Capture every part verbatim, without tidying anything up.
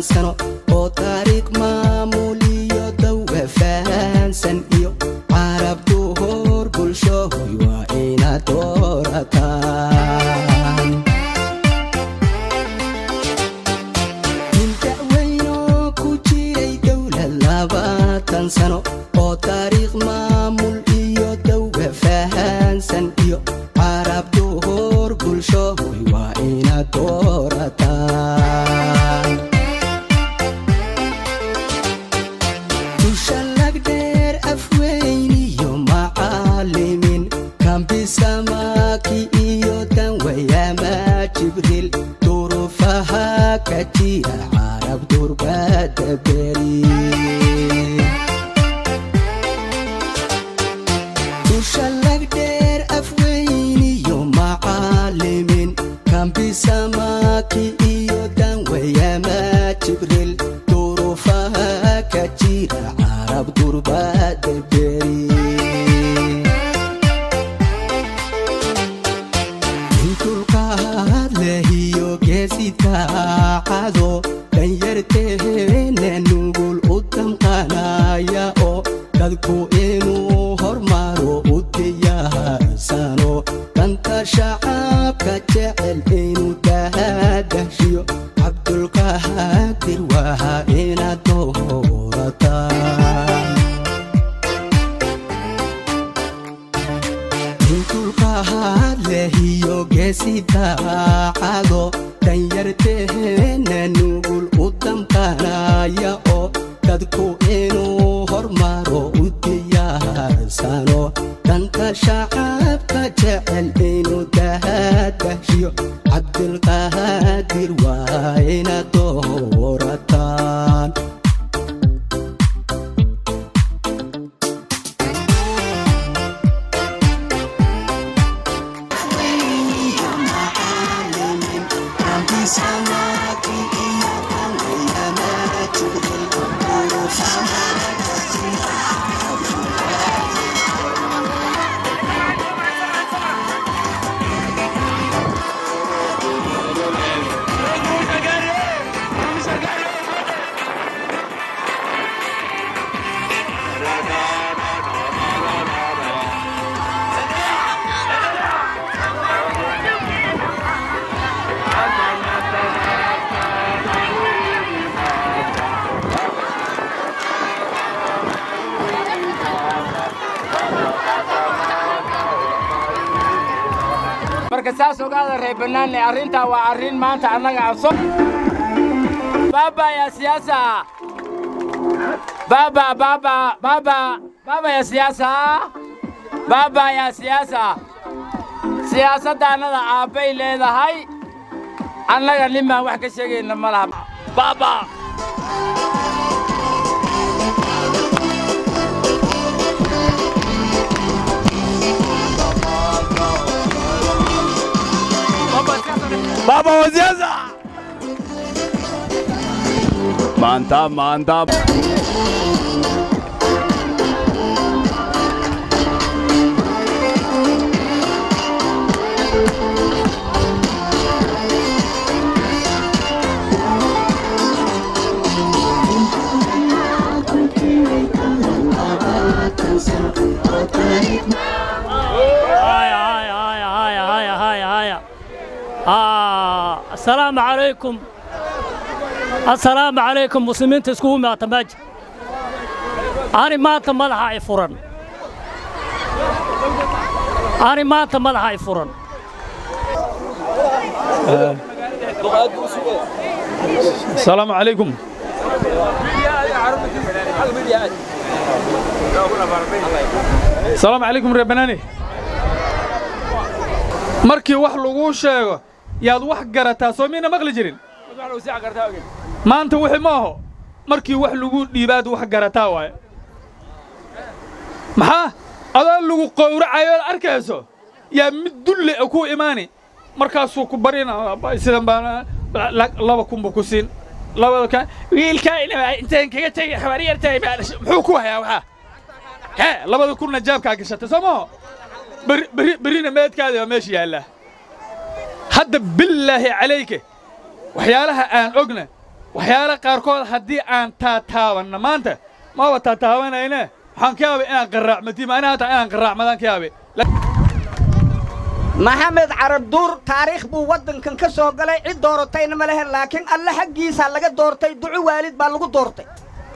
سنة أو طريق معمولية دولة فانسن إيو عرب دهور كل شهوي وإنا دورتان من تأوينو كجيري دولة لباتن سنة أو طريق معمولية دولة فانسن إيو عرب دهور كل شهوي وإنا دورتان تشلق دير أفويني يوم معلمين كان بسماكي إيو تنويا ما جبريل ظروفها كتيرة عرب دربة دبري تشلق دير أفويني يوم معلمين كان بسماكي إيو تنويا ما جبريل ظروفها كتيرة عرب دربة دبري انتو القهد لهيو كيسيتا عادو لن يرتهن نقول قدام قنايا او دادكو إنو هرمارو قديا سانو كانت شعب كجعل إنو تهدهشيو عبد القادر وها إنا دورتان انتو القهد لهيو كيسيتا عادو لن يرتهن نقول قدام قنايا او دادكو إنو هرمارو قديا سانو كانت شعب كجعل إنو تهدهشيو عبد القادر وإنا دورتان markaas oo gaada reebanaan arinta waa arin maanta anaga afso baba ya siyaasa baba baba baba baba ya siyaasa baba ya siyaasa siyaasadana aabay leedahay anaga lima wax ka sheegayna malaha baba Baba Waziaza Mantap, mantap آه السلام عليكم السلام عليكم مسلمين تسكون ما تماج أنا ما تملها يفرن أنا ما تملها يفرن السلام عليكم السلام عليكم ربناني markii wax lagu sheego yaad wax garataa Soomaaliya maqli jirin maanta wixii ma aho markii wax lagu dhiibaad wax garataa waay maxaa adaa lagu qowracayo arkayso yaa mid dulle ku iimaani markaas uu ku barina sidan baan laba kumbu ku siin laba ka wiilka intaan kaga tagay xawariyartay muxuu ku hayaa waxa ha labada kuna jaabka gashatay Soomaa بري برينا ميت كذا ماشي هلا هذا بالله عليك وحيالها أن أجنى waxyaala qaarkood haddii aan taataabanna maanta maba taataabanayne waxaan ka yaabay inaan qaraacmati maana hata inaan qaraacmadaan ka yaabay maxamed carab duur taariikh buu waddankan ka soo galay cid dooratayna ma lehen laakiin alle xaggiisa laga doortay duco waalid baa lagu doortay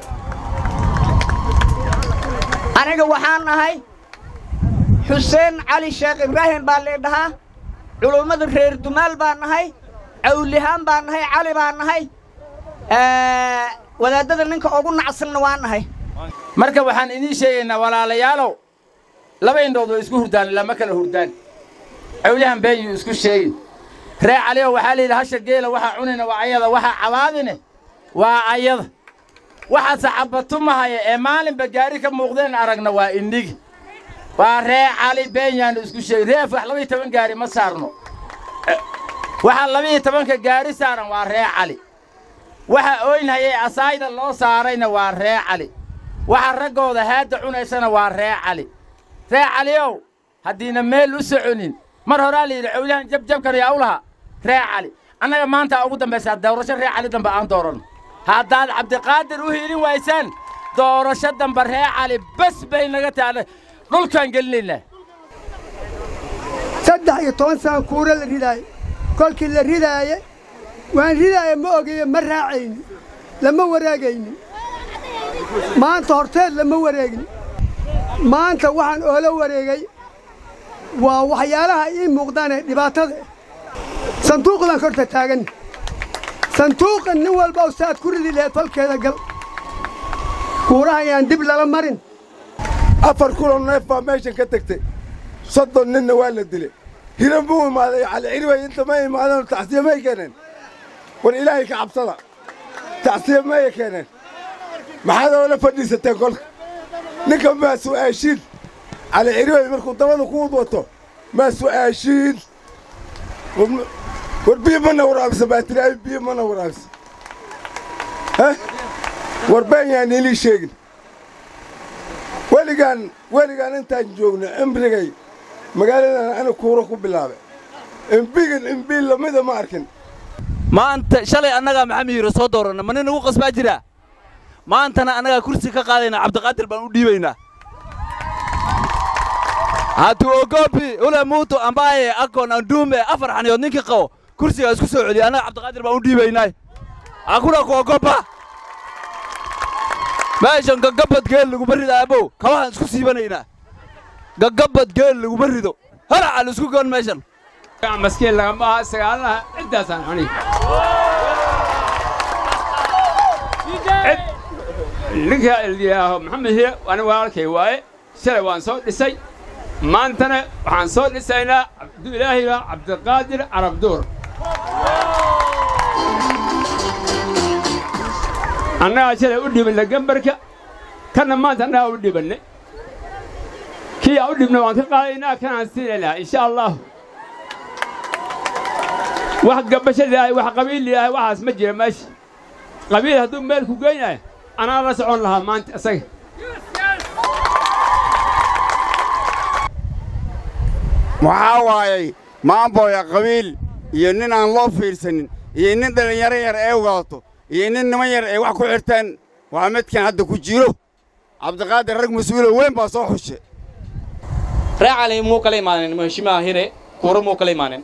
aniga waxaan ahay xuseen cali sheekh ibraahim baa leedhahaa culummada reer dumaal baan nahay cawlihaan baan nahay cali baan nahay wadaadada ninka ugu nacsanna waan nahay marka waxaan idiin sheegaynaa walaalayaalow laba indhood oo isku hurdaan lama kala hurdaan cawlihaan been isku sheegin ree caliyo waxaa la yidhi hasha geela waxaa cunina waa ayada waxaa cabaadine waa ayada waxaa saxabatumahaya ee maalinba gaari ka muuqdeen aragna waa indhigi waa ree cali beenyaanu isku sheegin reef wax laba iyo toban gaari ma saarno waxaa laba iyo tobanka gaari saaran waa ree cali waxa ooynhayay asaayda loo saarayna waa ree cali waxa raggooda haadda cunaysana waa ree cali ree caliyow haddiina meel u soconin mar horaa la yidhi cawlihaan jabjabkan yaa u lahaa ree cali annaga maanta ugu dambaysaa doorasho ree cali dambe aan dooranno haddaad cabdiqaadir u hiilin waysaan doorasho dambe ree cali bas bay naga taana dhulkaan gelinaynaa saddex iyo toban saan kuura la ridaaye kolkii la ridaaye waan ridaaya ma ogaye ma raacayni lama wareegayni maanta horteed lama wareegin maanta waxaan oola wareegay waa waxyaalaha ii muuqdaanee dhibaatada sanduuqdaan korta taagan sanduuqa nin walba oo saaad ku ridi laheed falkeeda gal kuuraha ayaan dib lala marin afar kuloo neef baa meeshan ka tegtay soddon ninna waa la dilay hiran buu imaaday cali cirway inta ma imaadeen tacsiya may keeneen war ilaahay ka cabsada tacsiya may keeneen maxaad oola fadhiisateen kolka ninka maa su'aashiin cali cirway markuu dabada ku wato maa su'aashiin war biyo mana waraabisa baa tiri ay biyo mana waraabisa ha war been yaan ilii sheegin weligaan weligaan intaan joogno cimrigay magaaladan ana kuuro ku bilaabay imbigan imbiil lamida ma arkin maanta shalay annagaa maxamed hiiro soo dooranna ma nin ugu qasbaa jira maantana annagaa kursi ka qaadayna cabdiqaadir baan u dhiibaynaa hatuogopi ule muutu ambaye akon andume afar xaniyood ninkii qabo kursigaa isku soo celiya annaga cabdiqaadir baan u dhiibaynaa hakuna kuogopa meeshan gagabad geel laguma rido aabow kabahaan isku siibanaynaa gagabad geel laguma rido halacal isku goon meeshan maskiin lagama aha sagaalaha ciddaasaan xuni ninka eldiyaaho maxamed hiye ani walaalkay waaye shalay waan soo dhisay maantana waxaan soo dhisaynaa abdu ilaahiga cabdiqaadir carabduur annagaa shalay u dhibanna gambarka kanna maanta annagaa u dhibanne kii aan u dhibna waan ka qaadaynaa kanaan siinaynaa insha allah wax gabasho ilaahay wax qabiil ilaahay waxaas ma jira meesha qabiil hadduu meel ku geynayo anaa la socon lahaa maanta isaga waxaa waayay maamboya qabiil iyo nin aan loo fiirsanin iyo nin dhallinyaro yar ee wadato iyo nin niman yar ay wax ku xirtaan waa midkan hadda ku jiro cabdiqaadir rag mas-uulo weyn baa soo xushe ree cali muu kala imaanin muheshimaha hire kuuro muu kala imaanin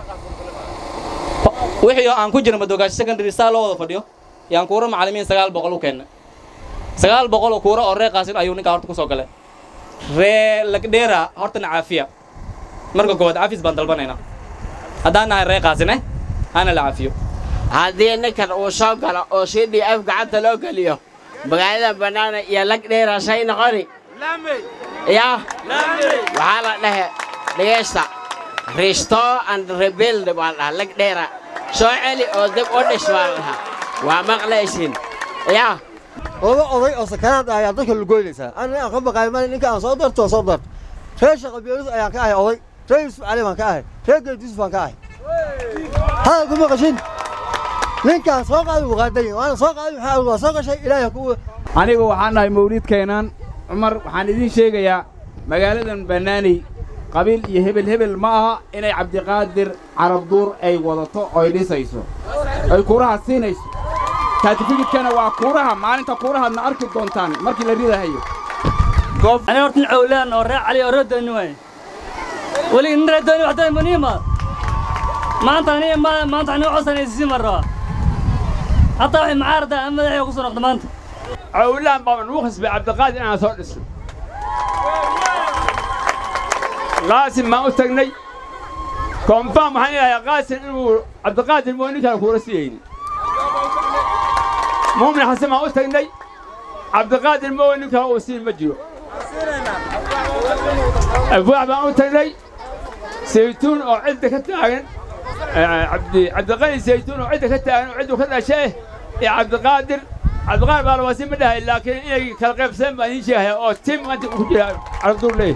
wixii aan ku jirna madogaashi secondary saa loo wada fadhiyo yaan kuuro macallimiin sagaal boqol u keennay sagaal boqol oo kuuro oo ree qaasin ayuu ninkaa horta ku soo galay ree lagdheera hortana caafiya marka koowaad cafis baan dalbanaynaa haddaan nahay ree qaasine hana la cafiyo haddii ninkan uu soo galo oo c d f gacanta loo geliyo magaalada bannaana iyo lagdheera shay noqoni yaa waxaa la dhahe dhegaysta restore and rebuild baa la dhahaa lagdheera soo celi oo dib u dhis baa la dhahaa waa maqlaysiin yaa odo oday oo sakaraad ayaa dadka lugoynaysaa ana aan ka baqaay mali ninka aan soo darto soo darto reer shaqa biyadus ayaan ka ahay oday reer yusuf cali baan ka ahay reer geed yusuf baan ka ahay hadal kuma qashin ninkaan soo qaadi wuu qaadayin waana soo qaadi maxaa waa soo gashay ilaahay ku anigu waxaan nahay mawlid keenaan cumar waxaan idiin sheegayaa magaaladan bannaaney qabiil iyo hebel hebel ma aha inay cabdiqaadir carabduur ay wadato oy dhisayso ay kuraha siinayso taatifikidkana waa kuuraha maalinta kuurahaadna arki doontaan markii la ridahayo أنا أرتن عولان أو راعي علي أرد النوين ولي نرد النوين وحده منيمة ما أنت هني ما ما أنت هني عصنا يزيد مرة حتى واحد معارضة أما ذي يقصون أقدم أنت عولان بمن وخس بعبد القادر أنا صار اسم قاسم ما أستغني كونفام هني يا قاسم إنه عبد القادر مو إنك الكورسيين مو من حسن ما أستغني عبد القادر مو إنك الكورسيين مجيو أبوع ما أستغني زيتون أو عدة كتاعن عبد عبد الغني زيتون وعدة كتاعن وعده كذا شيء يا عبد القادر عبد القادر قال وسيم ده لكن إيه كالقيب سام بني شيء أو تيم أنت كجيا عرضوا ليه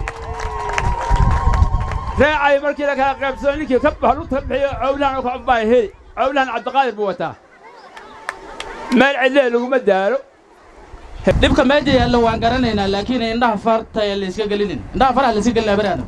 راعي مركي لك كالقيب سام لك كب حلو تبعي عولان وكعباي هي عولان عبد القادر بوته ما العلة لو ما دارو dhibka meeja yaallo waan garanaynaa laakiin indhaha farta ee la iska gelinin indhaha faraha la iska gelina baraada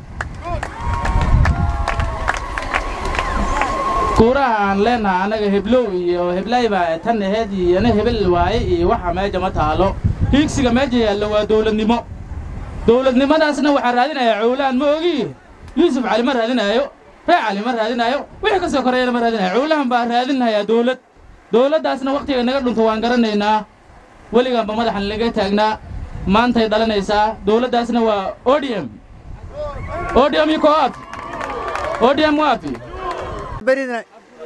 kuuraha aan leenahay anaga heblow iyo heblay baa tan aheed iyo ana hebel waaye iyo waxa meeja ma taalo hiigsiga meeja yaallo waa dawladnimo dawladnimadaasna waxaa raadinayaa cawlaan ma ogi yuusuf cali ma raadinayo ree cali ma raadinayo wixii ka soo koreeyana ma raadinayo cawlaan baa raadinayaa dawlad dawladdaasna waqtiga naga dhunto waan garanaynaa weligaanba madaxan laga taagnaa maantay dhalanaysaa dawladdaasna waa odm odm iko wapi odm wapi برينا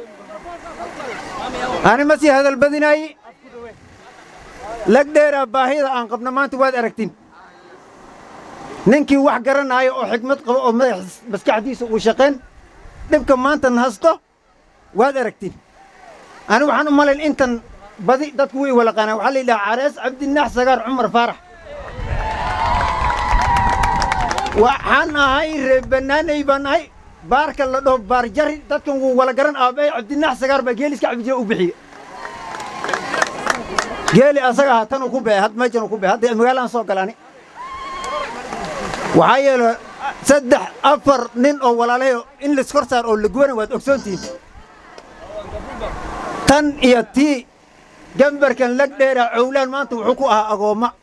أنا مسيح هذا البدناي لك دير باهيدا عن قبل ما أنت واد أركتين ننكي واحد قرن هاي أو حكمة أو بس كحديث وشقين نبكي ما أنت نهزته واد أركتين أنا وحنا مال الإنتن بدي تطوي ولا قناة وحلي له عرس عبد النحس صغار عمر فرح وحنا هاي ربنا بناي بارك الله ده بارجري تكون ولا قرن أبي عبد النحس صغار بجيلس كعب جاء وبحي جيلي أصغر هتنو كوبه هاد ما جنو كوبه هاد مقالان صوت كلاني وحيل سدح أفر نين أو ولا له إن السكرتر أو اللجوان واد أكسنتي تن يتي جنبر كان لك دير عولان ما أنتوا حقوقها أقوما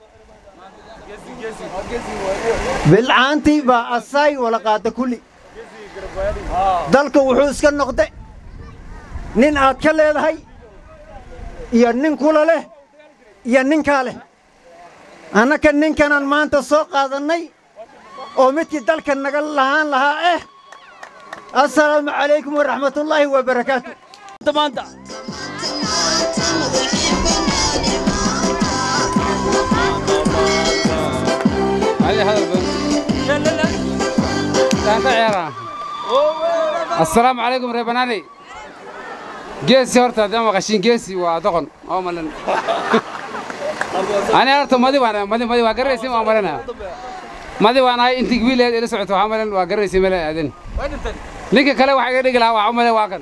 بالعانتي بأساي ولا قاد كلي دلك وحوس كان نقطة نين أكل هاي يا نين كولا له يا نين كاله أنا كان نين كان ما أنت سوق هذا الني ومتي دلك النقل لها لها إيه السلام عليكم ورحمة الله وبركاته تمام السلام عليكم ريباناني جيسي هرتا دم غشين جيسي ودقن او ملن انا هرتا مدي وانا مدي مدي واقريسي ما ملنا مدي وانا انت قبيل الى سعته عملا واقريسي ملا ادن نيكا كلا waxa iga dhigi lahaa عمله waakan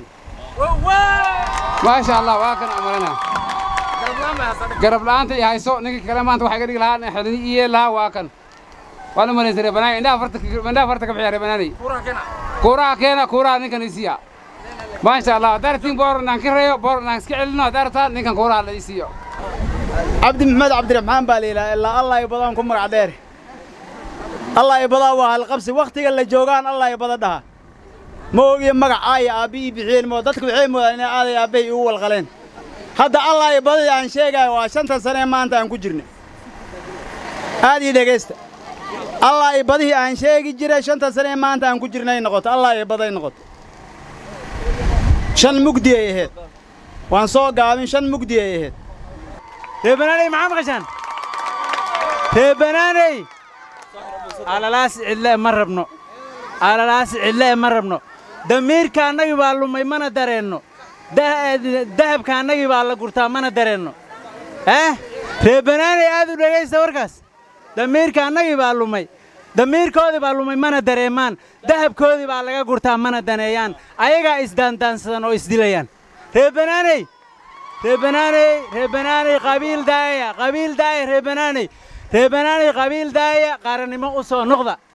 ما شاء الله waakan amalana garab laanta ay hayso ninka kale maanta waxa iga dhigi lahaa xidin iyo lahaa waakan وانا من يسري بناي عندها فرتك عندها فرتك بحير بناني كورا كنا كورا كنا كورا نكن يسيا ما شاء الله دارتين بور نانكريو بور نانسكعلنا دارتا نكن كورا لا يسيا عبد محمد عبد الرحمن باليلا الا الله يبضان كمر عدير الله يبضا وهالقبس وقتي اللي جوغان الله يبضا دها موغي مغا اي ابي بخيل مو ددك بخيل مو ان ادي ابي او والقلين هذا الله يبضا ان شيغاي وا شنت سنه maanta aan ku jirnay aadi dhageysta الله يبضي عن شيء جرى شنطة سنة ما أنت عن كجرنا نقطة الله يبضي نقطة شن مقدي يهد وان صوغ قامين شن مقدي يهد تبناني معام غشان تبناني على لاس إلا مربنا على لاس إلا مربنا دمير كان نجيب على ما يمنا درينه ده ذهب كان نجيب على قرطة منا درينه ها تبناني هذا رجال سوركاس دمير كان نجيب على ما دمير كودي على ما يمنا دريمان ذهب كودي على قرطة منا دنيان أيها إسدان دانسان أو إسدليان تبناني تبناني تبناني قبيل داية قبيل داية تبناني تبناني قبيل داية قارن ما أصو نقطة